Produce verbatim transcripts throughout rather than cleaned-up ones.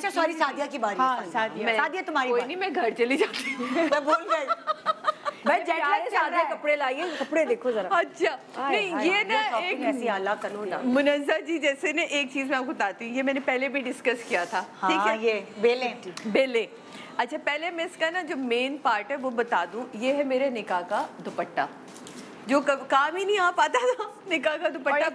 अच्छा सॉरी, सादिया की बारी है। सादिया, सादिया तुम्हारी कोई नहीं, मैं घर चली जाती हूँ। मैं भूल गई भाई, जेट लैग चल रहा है। कपड़े लाइए, कपड़े देखो जरा। अच्छा नहीं, ये ना एक ऐसी आला कनोडा। मुनज़्ज़ा जी जैसे ना एक चीज मैं आपको बताती हूँ, ये मैंने पहले भी डिस्कस किया था। ठीक है, ये बेले बेले। अच्छा पहले मैं इसका ना जो मेन पार्ट है वो बता दूं, ये है मेरे निकाह का दुपट्टा, जो कब काम ही नहीं आ पाता था। निकाह का दुपट्टा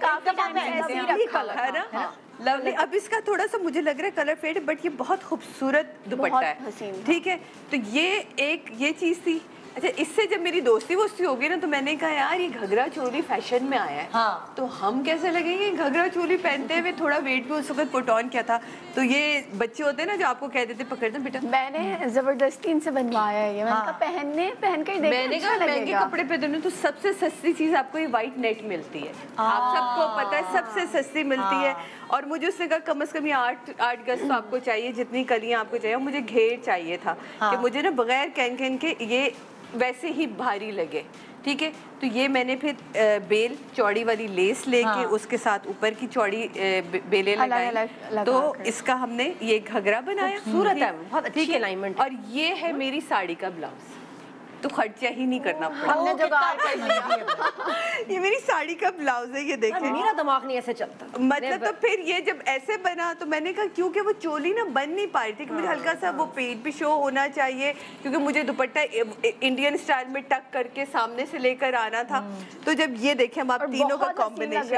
है ना, लवली। अब इसका थोड़ा सा मुझे लग रहा है कलर फेड, बट ये बहुत खूबसूरत दुपट्टा है। ठीक है, तो ये एक ये चीज थी। अच्छा, इससे जब मेरी दोस्ती वोस्ती होगी ना, तो मैंने कहा यार ये घघरा चोली फैशन में आया है, हाँ। तो हम कैसे लगेंगे घघरा चोली पहनते हुए। थोड़ा वेट भी उस वक्त पुट ऑन किया था, तो ये बच्चे होते हैं ना जो आपको कह देते पकड़ दे बेटा, मैंने जबरदस्ती इनसे बनवाया है ये। मैंने कहा पहनने पहन कर देखो, मैंने कहा महंगे कपड़े पे दोनों, तो सबसे सस्ती चीज आपको ये व्हाइट नेट मिलती है, आप सबको पता है सबसे सस्ती मिलती है। और मुझे उसने कहा कम से कम ये आठ आठ गज तो आपको चाहिए, जितनी कलियां आपको चाहिए। मुझे घेर चाहिए था कि मुझे ना बगैर कैन कैन के ये वैसे ही भारी लगे। ठीक है, तो ये मैंने फिर बेल चौड़ी वाली लेस लेके हाँ। उसके साथ ऊपर की चौड़ी बेले लगाई, तो इसका हमने ये घघरा बनाया। खूबसूरत है, बहुत अच्छी अलाइनमेंट। और ये है मेरी साड़ी का ब्लाउज, तो खर्चा ही नहीं करना पड़ा। हमने जुगाड़ कर लिया। ये मेरी साड़ी का ब्लाउज है, ये देखें। मेरा दिमाग नहीं ऐसे चलता। मतलब तो फिर ये जब ऐसे बना तो मैंने कहा क्योंकि वो चोली ना बन नहीं पा रही थी कि मुझे हल्का सा वो पेट भी शो होना चाहिए, क्योंकि मुझे दुपट्टा इंडियन स्टाइल में टक करके सामने से लेकर आना था। तो जब ये देखें हम आप तीनों का कॉम्बिनेशन,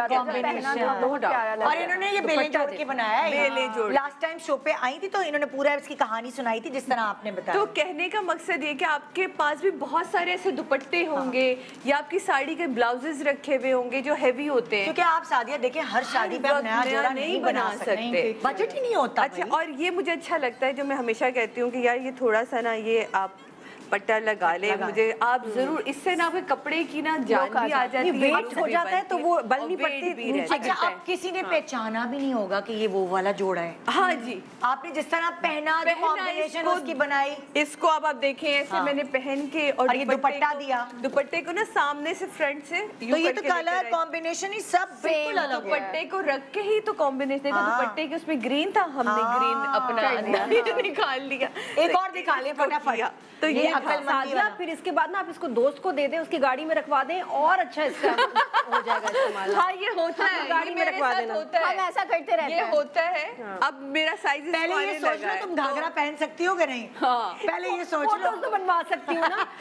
और इन्होंने ये बेले जोड़ के बनाया है। बेले जोड़ लास्ट टाइम शो पे आई थी तो इन्होंने पूरा इसकी कहानी सुनाई थी जिस तरह आपने बताया। तो कहने का मकसद ये कि आपके पास बहुत सारे ऐसे दुपट्टे होंगे, हाँ। या आपकी साड़ी के ब्लाउजेस रखे हुए होंगे जो हेवी होते हैं, क्योंकि आप शादियां देखें हर शादी पे आप नया जोड़ा नहीं बना सकते, बजट ही नहीं होता। अच्छा, और ये मुझे अच्छा लगता है, जो मैं हमेशा कहती हूँ कि यार ये थोड़ा सा ना ये आप पट्टा लगा ले, मुझे आप जरूर, इससे ना आपके कपड़े की ना जान भी आ जाती है, वेट हो जाता है तो वो बल नहीं पड़ती। अच्छा, अब किसी ने पहचाना भी नहीं होगा कि ये वो वाला जोड़ा है। हाँ जी, आपने जिस तरह पहना, कॉम्बिनेशन उसकी बनाई, इसको अब आप देखें ऐसे हाँ। मैंने पहन के और ये दुपट्टा दिया, दुपट्टे को ना सामने से फ्रंट से, तो ये तो कलर कॉम्बिनेशन ही सब बिल्कुल अलग है। दुपट्टे को रख के ही तो कॉम्बिनेशन देखो, दुपट्टे के उसमें ग्रीन था, हमने ग्रीन अपना निकाल लिया। एक और दिखा ले फटाफट, तो ये सादिया, फिर इसके बाद ना आप इसको दोस्त को दे दें, उसकी गाड़ी में रखवा दें और अच्छा इसका हो जाएगा इस्तेमाल। हाँ, ये होता है, गाड़ी में रखवा देना, हम ऐसा करते रहते हैं, ये होता है। अब मेरा साइज पहले ये सोच लो तुम घाघरा पहन सकती हो कि नहीं, पहले ये सोच लो। तो बनवा सकती हूँ ना,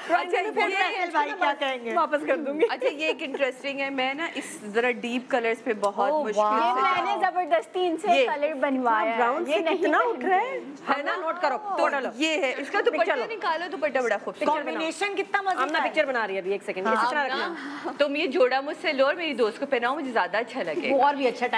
फिर भाई क्या कहेंगे, वापस कर दूंगी। अच्छा, ये एक इंटरेस्टिंग है, मैं ना इस जरा डीप कलर्स पे बहुत मुश्किल से मैंने जबरदस्ती इनसे कलर बनवाया। ब्राउन से कितना उठ रहा है, है ना, नोट करो। तो ये है इसका दुपट्टा, निकालो दुपट्टा बड़ा खूबसूरत, कॉम्बिनेशन कितना मजा। हमने पिक्चर बना रही है अभी, एक सेकंड इस तरह रखना। तुम ये जोड़ा मुझसे लो और मेरी दोस्त को पहनाओ, मुझे ज्यादा अच्छा लगे, वो और भी अच्छा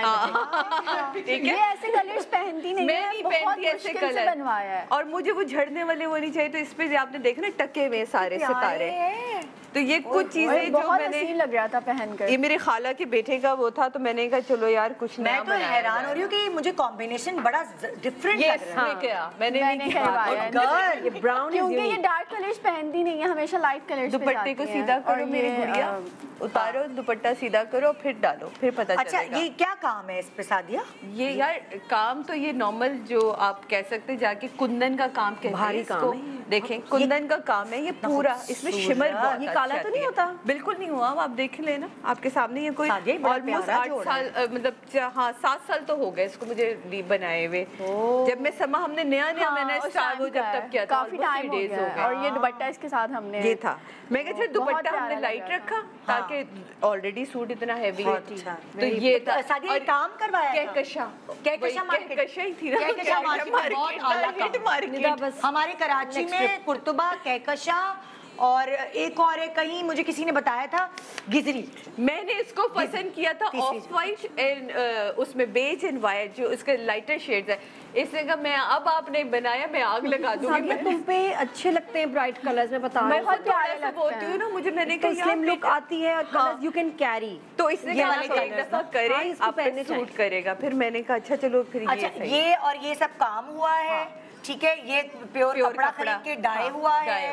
टाइम। ठीक है, ये ऐसे कलर्स पहनती नहीं, मैं नहीं पहनती ऐसे कलर बनवाया है। और मुझे वो झड़ने वाले वो नहीं चाहिए, तो इस पे आपने देखा ना टके हुए सारे सितारे, तो ये कुछ चीजें जो मैंने लग रहा था पहनकर, ये मेरे खाला के बेटे का वो था, तो मैंने कहा चलो यार कुछ नया। मैं तो हैरान हो रही हूँ कि मुझे कॉम्बिनेशन बड़ा डिफरेंट लग रहा है। क्या मैंने नहीं करवाया, ये ब्राउन, क्योंकि ये डार्क कलर्स पहनती नहीं है, हमेशा लाइट कलर्स। दुपट्टे को सीधा करो मेरी गुड़िया, उतारो दुपट्टा सीधा करो, फिर डालो, फिर पता चलेगा। अच्छा, ये क्या काम है इस पे सादिया? ये यार काम तो ये नॉर्मल जो आप कह सकते हैं, जाके कुंदन का काम कहते हैं, भारी काम देखें, कुंदन का काम है ये पूरा, इसमें शिमर बहुत, ये काला तो नहीं होता, बिल्कुल नहीं हुआ। आप देख लेना आपके सामने, ये कोई ऑलमोस्ट आठ साल मतलब हाँ सात साल तो हो गए इसको मुझे बनाए हुए। जब मैं समा हमने नया नया मैंने स्टार्ट वो जब तक किया था, काफी टाइम हो गया, और ये दुपट्टा इसके साथ हमने ये था। मैं कहती दुपट्टा हमने लाइट रखा ताकि ऑलरेडी सूट इतना हैवी है, तो ये था। सादिया काम करवाया, कहकशा कहकशा कहकशा ही थी ना, कहकशा मार्केट बहुत आला मार्केट हमारे कराची में, कुर्तुबा, कहकशा और एक और एक कहीं मुझे किसी ने बताया था गिजरी। मैंने इसको पसंद किया था ऑफ वाइट एंड उसमें बेज एंड वाइट, जो इसके लाइटर शेड्स है। इसने कहा मैं अब आपने बनाया मैं आग लगा दूंगी। तुम पे अच्छे लगते हैं ब्राइट कलर्स में, बता मैं बहुत प्यारे लगते हैं ना मुझे, मैंने कहा स्लिम लुक आती है और कलर्स यू कैन कैरी, तो इसने कहा एक दफा करें आप पे सूट करेगा। फिर मैंने कहा अच्छा चलो फिर अच्छा ये और ये सब काम हुआ है, ठीक है, ये प्योर कपड़ा खरीद के डाई हुआ है,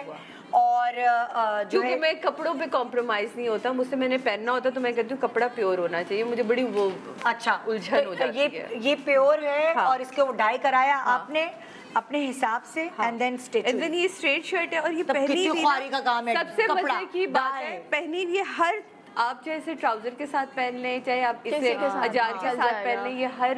और अ, जो क्योंकि मैं कपड़ों पे कॉम्प्रोमाइज नहीं होता, मुझसे मैंने पहनना होता तो मैं कहती हूँ कपड़ा प्योर होना चाहिए, मुझे बड़ी वो अच्छा उलझन तो हो जाती ये है। ये प्योर है हाँ। और इसको डाई कराया हाँ। आपने अपने हिसाब से and then stitch and then ये स्ट्रेट शर्ट है और ये तब पहनी कितनी भी ख्वारी ना, का काम है, सबसे कपड़ा, मजे की बात दाएं। है पहनी ये हर, आप चाहे इसे ट्राउजर के साथ पहन लें, चाहे आप इसे किसी के साथ, अजार हाँ, के चल साथ जाएगा। पहन लें, ये हर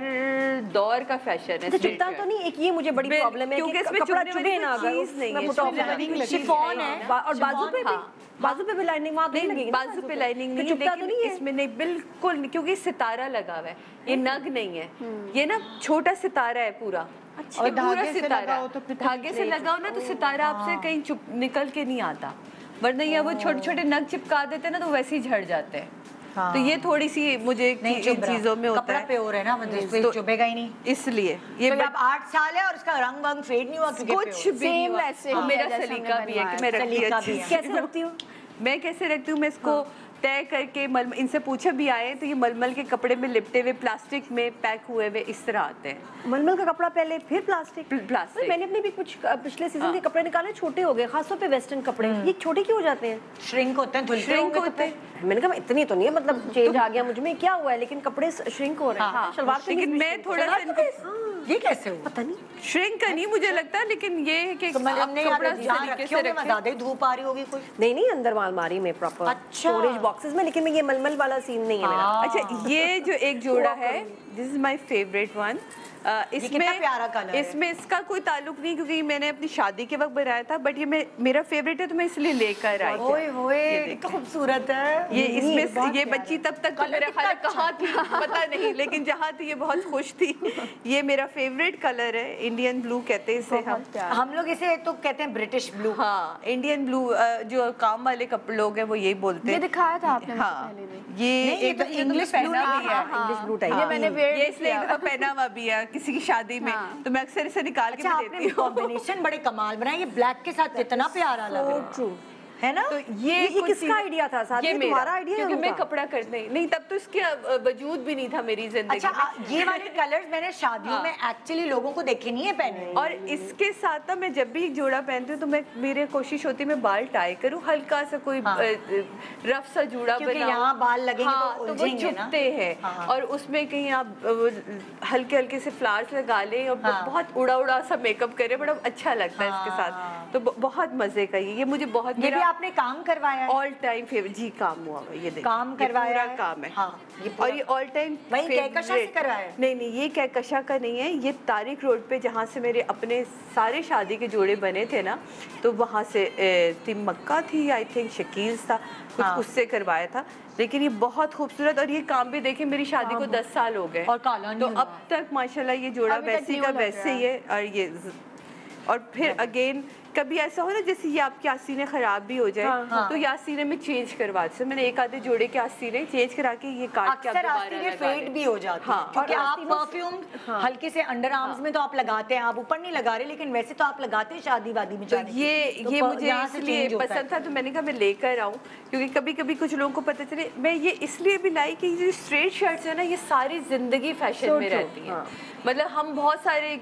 दौर का फैशन है। तो straight चुभता shirt। तो नहीं, एक ये मुझे बड़ी बिल- प्रॉब्लम है क्योंकि कि इसमें कपड़ा चुभने चुभे वाली ना कोई अगर चीज़ नहीं मैं है, पुट ऑफ इसमें लगा lining लगी शिफॉन है। है बा- और बाजू पे भी हाँ। बाजू पे भी लाइनिंग वहाँ नहीं नहीं, लगेगी ना बाजू पे लाइनिंग नहीं है, चुभता तो लेकिन नहीं है इसमें नहीं, बिल्कुल नहीं, क्योंकि सितारा लगा हुआ है, ये नग नहीं है, ये ना छोटा सितारा है पूरा। और ये पूरा धागे से सितारा लगा है। हो तो फिर तो धागे से लगा हो ना तो सितारा आपसे कहीं चुप निकल के नहीं आता, वरना ये वो छोटे छोटे नग चिपका देते हैं ना तो वैसे ही झड़ जाते हैं। हाँ। तो ये थोड़ी सी मुझे नहीं इन चुभ रहा। चीजों में होता कपड़ा है, प्योर है ना, मतलब इस पे तो चुभेगा ही नहीं। इसलिए ये तो बट- अब आठ साल है और इसका रंग वंग फेड नहीं हुआ क्योंकि कुछ pure। भी नहीं Same हुआ। वैसे हाँ, ही मेरा है जैसे सलीका हमने भी है कि मैं बनवाया। रखती सलीका अच्छी भी है। से। कैसे रखती हो? मैं कैसे रखती हूँ, मैं इसको तय करके मलमल, इनसे पूछा भी आए तो ये मलमल के कपड़े में लिपटे हुए प्लास्टिक में पैक हुए हुए इस तरह आते हैं। मलमल का कपड़ा पहले फिर प्लास्टिक प्ल- प्लास्टिक। अरे मैंने अपने भी कुछ अ, पिछले सीजन के कपड़े निकाले, छोटे हो गए, खासतौर पे वेस्टर्न कपड़े ये छोटे क्यों हो जाते हैं? श्रिंक होते हैं, धुलते श्रिंक होंगे तो होते फिर। मैंने कहा इतनी तो नहीं है, मतलब चेंज आ गया मुझ में, क्या हुआ है, लेकिन कपड़े श्रिंक हो रहे हैं। हाँ, शलवार कमीज लेकिन भी मैं shrink थोड़ा हो रही है। सा ये कैसे हुआ? पता नहीं श्रिंक का नहीं मुझे लगता, लेकिन ये है कि तो मतलब आप नहीं कपड़ा आते जहाँ तरीके रखे से होंगे रखें। ज्यादा ही धूप आ रही होगी कोई। नहीं नहीं अंदर अलमारी में प्रॉपर अच्छा। स्टोरेज बॉक्सेस में, लेकिन मैं ये मलमल वाला सीन नहीं है मेरा। हाँ। अच्छा, ये जो एक जोड़ा है, this is my favourite one. इसमें कितना प्यारा कलर है। इसमें इसका कोई ताल्लुक नहीं, क्योंकि मैंने अपनी शादी के वक्त बनाया था, बट ये मैं मेरा फेवरेट है तो मैं इसलिए लेकर आई। ओए होए ये ये देखो। तो खूबसूरत है। ये नहीं, इसमें बहुत ये प्यारा बच्ची है। तब तक तो कलर मेरा कितना ख्याल अच्छा कहाँ थी पता नहीं, लेकिन जहाँ थी ये बहुत खुश थी। ये मेरा फेवरेट कलर है, इंडियन ब्लू कहते हैं इसे हम। हम लोग इसे तो कहते हैं ब्रिटिश ब्लू। हाँ, इंडियन ब्लू, जो काम वाले कपड़े लोग हैं वो यही बोलते ये हैं। दिखाया था आपने मुझे हाँ, पहले भी। ये नहीं, ये एक तो ये English तुमने blue पहना नहीं भी है। हाँ, इंग्लिश ब्लू टाइप ये मैंने wear ये भी इसलिए किया। एक दफा पहना हुआ भी है किसी की शादी में, हाँ। तो मैं अक्सर इसे निकाल के अच्छा भी आपने देती हूँ। कॉम्बिनेशन बड़े कमाल बनाया, ये ब्लैक के साथ कितना प्यारा लग रहा है। ट्रू है ना? तो ये ये कुछ किसका चीज़ें- आइडिया था? साथ ये में मेरा, तुम्हारा आइडिया है क्योंकि मैं उनका? कपड़ा करते नहीं, नहीं तब तो इसके अ, वजूद भी नहीं था मेरी जिंदगी अच्छा में। आ, ये वाले कलर्स मैंने शादियों हाँ। में एक्चुअली लोगों को देखे नहीं है पहने। और इसके साथ ना मैं जब भी एक जोड़ा पहनती हूँ तो मैं मेरी कोशिश होती है मैं बाल टाई करूँ, हल्का सा कोई हाँ। अ, अ, रफ सा जूड़ा क्योंकि बनाऊं। यहाँ बाल लगेंगे तो हाँ, तो वो उलझेंगे ना। चुभते हैं। हाँ। और उसमें कहीं आप अ, वो हल्के हल्के से फ्लावर्स लगा लें और हाँ। बहुत उड़ा उड़ा सा मेकअप करें, बड़ा अच्छा लगता है इसके हाँ। साथ, तो ब- बहुत मजे का ये ये मुझे बहुत ये भी आपने काम करवाया है? ऑल टाइम फेवरेट जी, काम हुआ हुआ, ये देखिए काम ये करवाया पूरा है? काम है। हाँ, ये पूरा और ये ऑल टाइम वहीं कहकशां से करवाया है? नहीं नहीं, ये कहकशां का नहीं है, ये तारिक रोड पे जहाँ से मेरे अपने सारे शादी के जोड़े बने थे ना, तो वहाँ से तीन मक्का थी, आई थिंक शकील था कुछ, हाँ। उससे करवाया था। लेकिन ये बहुत खूबसूरत, और ये काम भी देखे मेरी शादी को दस साल हो गए और काला तो नहीं अब तक माशाल्लाह ये जोड़ा अभी तक वैसे new का लग वैसे रहा ही है। और ये ज- और फिर अगेन कभी ऐसा हो ना जैसे ये आपकी आस्तीनें खराब भी हो जाए, हाँ, हाँ। तो ये आस्तीनें में चेंज करवा देते, मैंने एक आधे जोड़े के आस्तीनें चेंज करा के ये काट के आप अक्सर दोबारा आस्तीनें लगा फेड लें। भी हो जाती हैं, हाँ, क्योंकि और आप आस्तीनों परफ्यूम हल्के से अंडर आर्म्स में तो आप लगाते हैं, आप ऊपर नहीं लगा रहे, लेकिन वैसे तो आप लगाते हैं शादी वादी में तो जाने के ये लिए। तो ये प- मुझे यहाँ से इसलिए change होता है। पसंद था, तो मैंने कहा मैं लेकर आऊँ, क्योंकि कभी कभी कुछ लोगों को पता चले। मैं ये इसलिए भी लाई कि ये स्ट्रेट शर्ट्स है ना, ये सारी जिंदगी फैशन So में true, रहती हैं। हाँ। मतलब हम बहुत सारे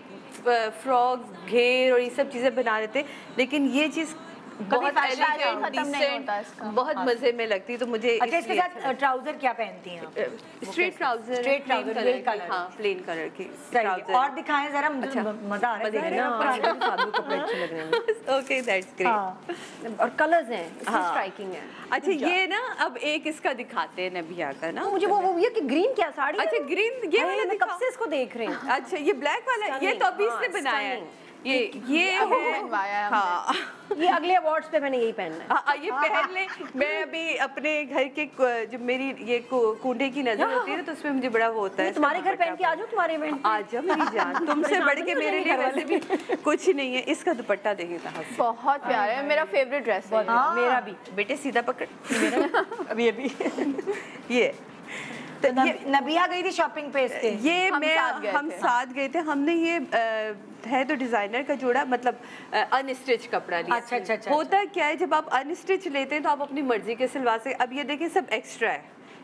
फ्रॉक घेर और ये सब चीजें बना लेते हैं, लेकिन ये चीज बहुत fashion elegant, खत्म नहीं decent, होता इसका। बहुत मजे में लगती है, तो मुझे अच्छा इसके इसलिए साथ ट्राउजर क्या पहनती हैं आप? Straight trouser, Straight trouser, colour grey colour। हाँ, प्लेन कलर की सही है। trouser। और दिखाएं जरा, अच्छा। म- मजा आ रहा है मजा आ देखने रहा है में। ना? हाँ, सादू कपड़े अच्छे लग रहे हैं। Okay, that's great. हाँ। और कलर्स हैं इसमें हाँ। स्ट्राइकिंग है। अच्छा, ये ना अब एक इसका दिखाते हैं नबिया का ना, तो मुझे वो वो ये कि ग्रीन क्या साड़ी है? अच्छा ग्रीन, ये अरे, वाला मैं कब दिखाओ। से इसको देख रही हूँ। अच्छा, ये ब्लैक वाला, ये तो अभी हाँ, इसने बनाया है। stunning। ये ये अभी है- बनवाया है हमने। हाँ ये अगले अवार्ड्स पे मैंने यही पहनना है। हाँ, ये पहन ले। मैं अभी अपने घर के क- जो मेरी ये कु- कूंडे की नजर होती है ना, तो उसमें मुझे बड़ा वो होता है। तुम्हारे घर पहन के आ जाओ, तुम्हारे इवेंट आ जाओ मेरी जान, तुमसे बढ़ के मेरे लिए वैसे भी कुछ ही नहीं है। इसका दुपट्टा देखिए कहाँ से, बहुत प्यारा है, मेरा फेवरेट ड्रेस है। हाँ। मेरा भी। बेटे सीधा पकड़। अभी अभी ये तो नब- नबिया गई थी शॉपिंग पे इसके। ये हम मैं साथ गए हम थे। साथ गए थे, हमने ये अ, है तो डिजाइनर का जोड़ा, मतलब अनस्टिच कपड़ा लिया। अच्छा, अच्छा, अच्छा, होता क्या है, जब आप अनस्टिच लेते हैं तो आप अपनी मर्जी के सिलवा से, अब ये देखिए सब एक्स्ट्रा है,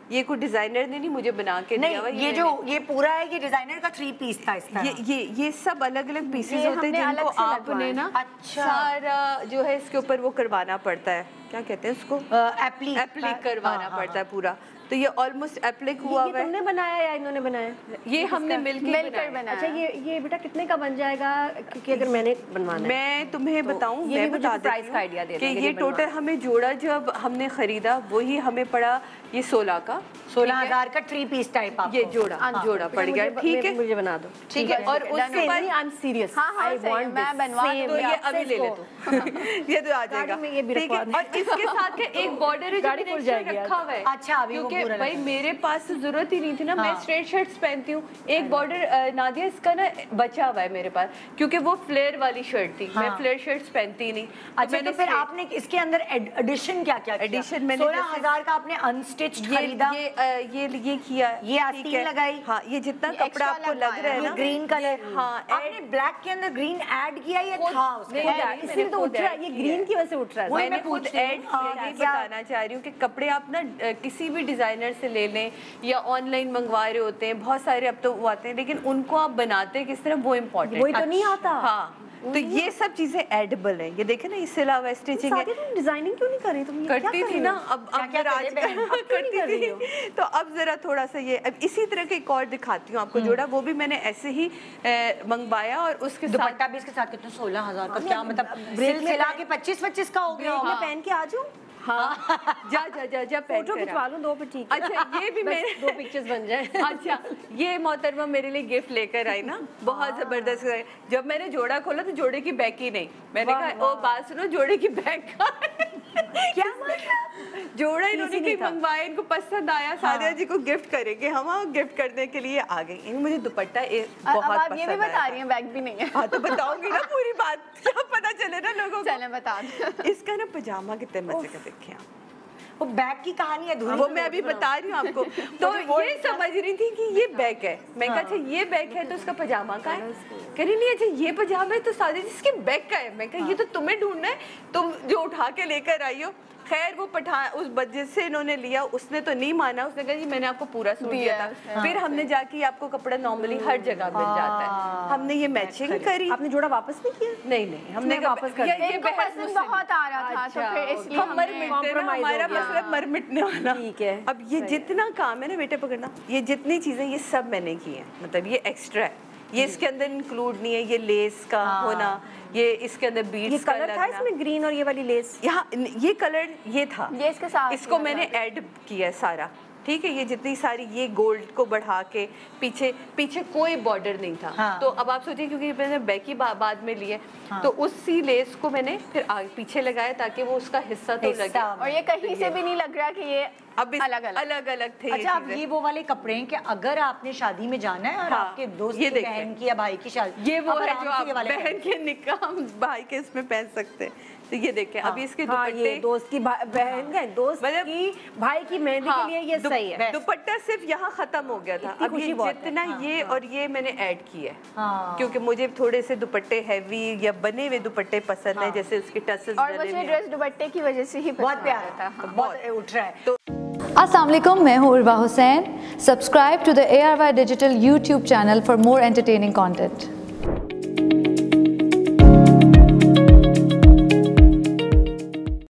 ये कोई डिजाइनर ने नहीं मुझे बना के दिया हुआ। ये जो ये पूरा है ये डिजाइनर का थ्री पीस था इसका। ये ये ये सब अलग अलग पीसेस होते हैं जिनको आपने ना अच्छा सारा जो है इसके ऊपर वो करवाना पड़ता है, क्या कहते हैं उसको, एप्लिक एप्लिक करवाना पड़ता है पूरा। तो ये ऑलमोस्ट एप्लिक हुआ है। ये तुमने बनाया या इन्होंने बनाया? ये हमने मिलकर मिलकर बनाया। अच्छा ये ये बेटा कितने का बन जाएगा? क्योंकि अगर मैंने बनवाना है मैं तुम्हें बताऊं, मैं बता प्राइस का आइडिया दे कि ये टोटल हमें जोड़ा जब हमने खरीदा वही हमें पड़ा ये सोलह का, सोलह हजार का थ्री पीस टाइप आपको ये जोड़ा हाँ, जोड़ा पड़ गया। ठीक है मुझे बना दो। ठीक है। और उसके बाद I am serious, I want मैं बनवा तो ये अभी ले ले तू ये तो आ जाएगा। ठीक है। और इसके साथ के एक बॉर्डर है जो मैंने रखा हुआ है। अच्छा क्योंकि भाई मेरे पास जरूरत ही नहीं थी ना, मैं स्ट्रेट शर्ट्स पहनती हूँ। एक बॉर्डर नादिया इसका ना बचा हुआ है मेरे पास, क्योंकि वो फ्लेयर वाली शर्ट थी। मैं फ्लेयर शर्ट्स पहनती नहीं। अच्छा तो फिर आपने इसके अंदर एडिशन क्या क्या? एडिशन मैंने सोलह हजार का आपने अनस्टिच्ड खरीदा, ये ये ये किया, ये आस्तीन लगाई। हाँ ये जितना कपड़ा आपको लग रहा है ना ग्रीन कलर, हाँ आपने ब्लैक के अंदर ग्रीन ऐड किया या था उसका? इसलिए तो उठ रहा है, ये ग्रीन की वजह से उठ रहा है। मैंने खुद ऐड यही बताना चाह रही हूँ कि कपड़े आप ना किसी भी डिजाइनर से ले लें या ऑनलाइन मंगवा रहे होते हैं, बहुत सारे अब तो वो आते हैं, लेकिन उनको आप बनाते किस तरह वो इम्पोर्टेंट वही तो नहीं आता। हाँ तो ये सब चीजें एडिबल हैं। ये देखे ना, इससे अलावा स्टिचिंग है। तुम डिजाइनिंग क्यों नहीं कर रही? तुम करती थी ना, अब अब जरा आज करती थी तो अब जरा थोड़ा सा ये अब इसी तरह के एक और दिखाती हूँ आपको जोड़ा। वो भी मैंने ऐसे ही मंगवाया और उसके दुपट्टा भी इसके साथ कितना सोलह हजार का, क्या मतलब ब्रेक में ला के पच्चीस पच्चीस का हो गया। पहन के आ जाऊँ? हाँ जा जा जा जा फोटो खिंचवा लूं दो पे। ठीक है। अच्छा ये भी मेरे दो पिक्चर्स बन जाए। अच्छा ये मोहतरमा मेरे लिए गिफ्ट लेकर आई ना, बहुत जबरदस्त। जब मैंने जोड़ा खोला तो जोड़े की बैक ही नहीं, मैंने कहा ओ बात सुनो जोड़े की बैक का क्या मतलब? जोड़ा इन्होंने कहीं मंगवाया, इनको पसंद आया, सादिया जी को गिफ्ट करेंगे हम, गिफ्ट करने के लिए आ गई। मुझे दुपट्टा बहुत पसंद ये भी बता रही हैं, बैग भी नहीं है। हाँ तो बताऊंगी ना पूरी बात, क्या पता चले ना लोगों को। चलें बता दो। इसका ना पजामा कितने मजे का देखे आप, वो बैग की कहानी है, वो मैं अभी बता रही हूँ आपको। तो ये समझ रही थी कि ये बैग है, मैं कहा अच्छा ये बैग है तो उसका पजामा का है, कह रही नहीं अच्छा ये पजामा है तो सादी जिसके बैग का है। मैं कहा ये तो तुम्हें ढूंढना है, तुम जो उठा के लेकर आई हो। खैर वो पठान उस बच्चे से इन्होंने लिया, उसने तो नहीं माना, उसने कहा जी मैंने आपको पूरा सूट दिया था। फिर हमने जाके आपको कपड़ा नॉर्मली हर जगह मिल जाता है, हमने ये मैचिंग करी। आपने जोड़ा वापस नहीं किया? नहीं नहीं हमने वापस कर दिया। ये बहस बहुत आ रहा था तो फिर इसलिए हम मर मिटते ना, हमारा मतलब मर मिटने वाला। ठीक है। अब ये जितना काम है ना बेटे पकड़ना, ये जितनी चीजें ये सब मैंने की है, मतलब ये एक्स्ट्रा है, ये इसके अंदर इंक्लूड नहीं है। ये लेस का होना, ये इसके अंदर बीड्स का कलर था इसमें, ग्रीन और ये वाली लेस, यहाँ ये कलर ये था, ये इसके साथ इसको मैंने ऐड किया सारा। ठीक है। ये जितनी सारी ये गोल्ड को बढ़ा के पीछे पीछे कोई बॉर्डर नहीं था। हाँ। तो अब आप सोचिए क्योंकि मैंने बैकी बा, बाद में लिए। हाँ। तो उसी लेस को मैंने फिर आगे पीछे लगाया ताकि वो उसका हिस्सा तो लगे, और ये कहीं से भी नहीं लग रहा कि ये अब अलग अलग अलग अलग थे। अच्छा अब ये वो वाले कपड़े हैं कि अगर आपने शादी में जाना है और हाँ, आपके दोस्त की बहन की या भाई की शादी, ये वो है जो आप बहन के निकाह भाई के इसमें पहन सकते हैं। तो ये देखें हाँ, अभी इसके हाँ, दुपट्टे, ये दोस्त की बहन का दोस्त की भाई की मेहंदी हाँ, के लिए ये सही है। दुपट्टा सिर्फ यहाँ खत्म हो गया था, अब ये जितना हाँ, ये हाँ, और ये मैंने ऐड किया है हाँ, क्योंकि मुझे थोड़े से दुपट्टे हैवी या बने हुए दुपट्टे पसंद है, जैसे उसके टसल्स और मुझे ड्रेस दुपट्टे की वजह से ही बहुत प्यारा था, बहुत उठ रहा है। तो अस्सलाम वालेकुम, मैं हूँ Urwa Hussain. Subscribe to the A R Y digital YouTube channel for more entertaining content.